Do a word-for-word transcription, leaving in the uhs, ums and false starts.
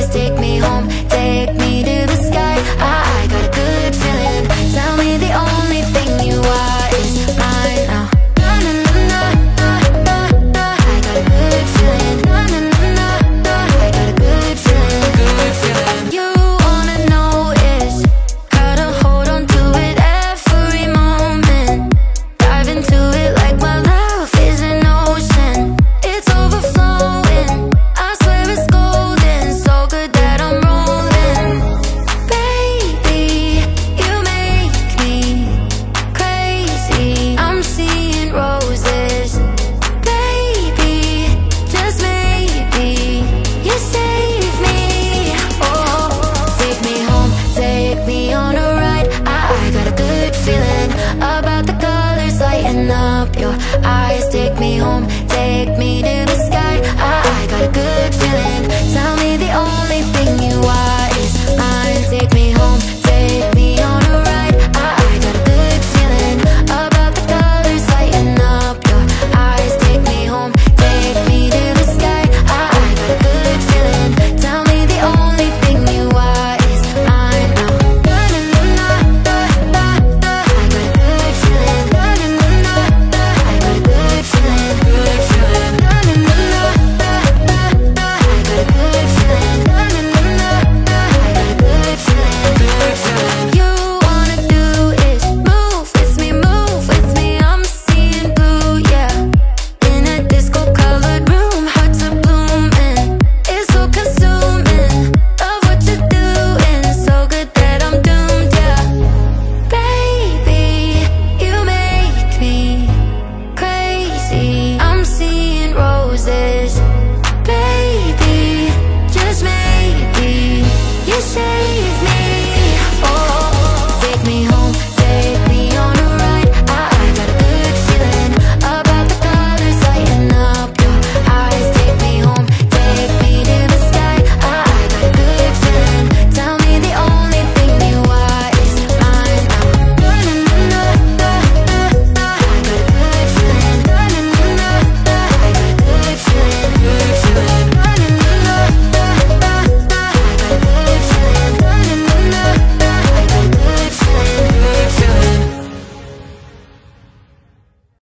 eyes take me home, take me to the sky. I, I got a good feeling. Tell me the only thing you are is mine now. Na na na na na na. I got a good feeling. Na na na na. I got a good feeling. Good feeling. You wanna know is how to hold on to it every moment. Dive into it like my love is an ocean. It's overflowing. I swear it's golden. So good that I'm rolling. Baby, you make me crazy. I'm seeing roses. Baby, just maybe you save me. Oh, take me home, take me on a ride. I, I got a good feeling about the colors lighting up your eyes. Take me home, take me to